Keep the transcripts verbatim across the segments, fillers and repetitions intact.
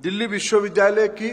दिल्ली विश्वविद्यालय की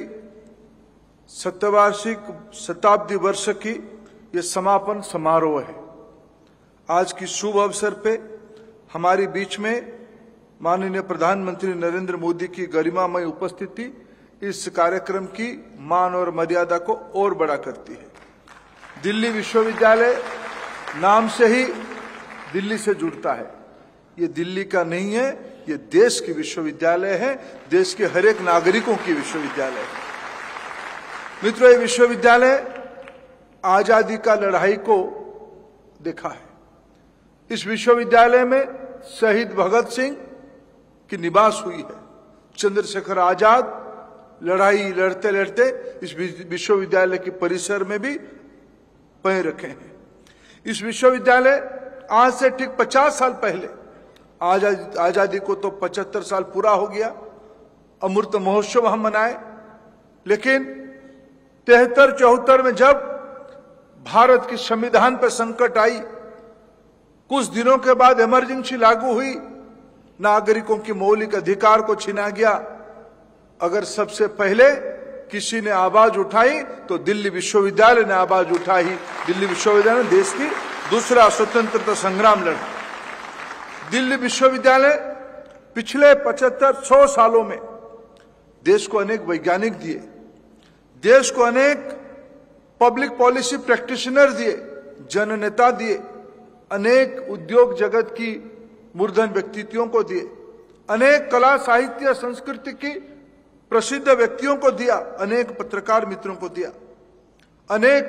शतवार्षिक शताब्दी वर्ष की ये समापन समारोह है। आज की शुभ अवसर पे हमारे बीच में माननीय प्रधानमंत्री नरेंद्र मोदी की गरिमामय उपस्थिति इस कार्यक्रम की मान और मर्यादा को और बड़ा करती है। दिल्ली विश्वविद्यालय नाम से ही दिल्ली से जुड़ता है। ये दिल्ली का नहीं है, ये देश की विश्वविद्यालय है, देश के हर एक नागरिकों की विश्वविद्यालय है। मित्रों, ये विश्वविद्यालय आजादी का लड़ाई को देखा है। इस विश्वविद्यालय में शहीद भगत सिंह की निवास हुई है। चंद्रशेखर आजाद लड़ाई लड़ते लड़ते इस विश्वविद्यालय के परिसर में भी पैर रखे हैं। इस विश्वविद्यालय आज से ठीक पचास साल पहले, आजादी आजादी को तो पचहत्तर साल पूरा हो गया, अमृत महोत्सव हम मनाए, लेकिन तिहत्तर चौहत्तर में जब भारत की संविधान पर संकट आई, कुछ दिनों के बाद इमरजेंसी लागू हुई, नागरिकों की मौलिक अधिकार को छीना गया। अगर सबसे पहले किसी ने आवाज उठाई तो दिल्ली विश्वविद्यालय ने आवाज उठाई। दिल्ली विश्वविद्यालय ने देश की दूसरा स्वतंत्रता संग्राम लड़ा। दिल्ली विश्वविद्यालय पिछले पचहत्तर सौ सालों में देश को अनेक वैज्ञानिक दिए, देश को अनेक पब्लिक पॉलिसी प्रैक्टिशनर दिए, जननेता दिए, अनेक उद्योग जगत की मूर्धन व्यक्तित्वों को दिए, अनेक कला साहित्य संस्कृति की प्रसिद्ध व्यक्तियों को दिया, अनेक पत्रकार मित्रों को दिया, अनेक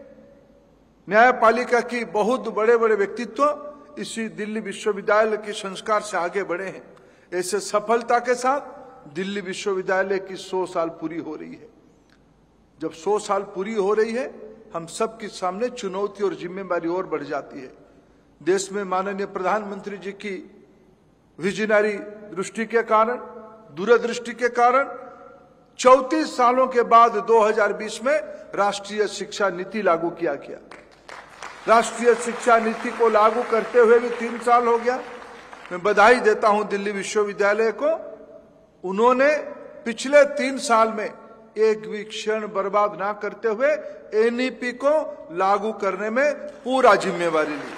न्यायपालिका की बहुत बड़े बड़े व्यक्तित्व इसी दिल्ली विश्वविद्यालय के संस्कार से आगे बढ़े हैं। ऐसे सफलता के साथ दिल्ली विश्वविद्यालय की सौ साल पूरी हो रही है। जब सौ साल पूरी हो रही है, हम सबके सामने चुनौती और जिम्मेदारी और बढ़ जाती है। देश में माननीय प्रधानमंत्री जी की विजनरी दृष्टि के कारण, दूरदृष्टि के कारण चौंतीस सालों के बाद दो हज़ार बीस में राष्ट्रीय शिक्षा नीति लागू किया गया। राष्ट्रीय शिक्षा नीति को लागू करते हुए भी तीन साल हो गया। मैं बधाई देता हूं दिल्ली विश्वविद्यालय को। उन्होंने पिछले तीन साल में एक भी क्षण बर्बाद ना करते हुए एनईपी को लागू करने में पूरा जिम्मेवारी ली।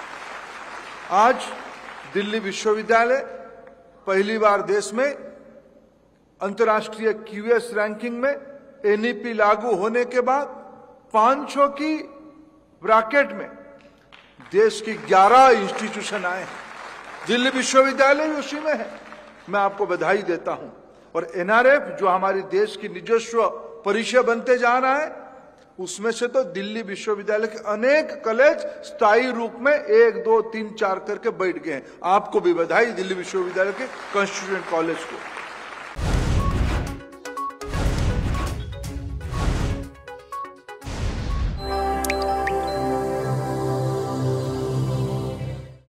आज दिल्ली विश्वविद्यालय पहली बार देश में अंतर्राष्ट्रीय क्यूएस रैंकिंग में एनईपी लागू होने के बाद पांच सौ की ब्रैकेट में देश की ग्यारह इंस्टीट्यूशन आए हैं। दिल्ली विश्वविद्यालय भी उसी में है। मैं आपको बधाई देता हूं। और एनआरएफ जो हमारी देश की निजस्व परिषद बनते जा रहा है, उसमें से तो दिल्ली विश्वविद्यालय के अनेक कॉलेज स्थायी रूप में एक दो तीन चार करके बैठ गए हैं। आपको भी बधाई, दिल्ली विश्वविद्यालय के कॉन्स्टिट्यूएंट कॉलेज को।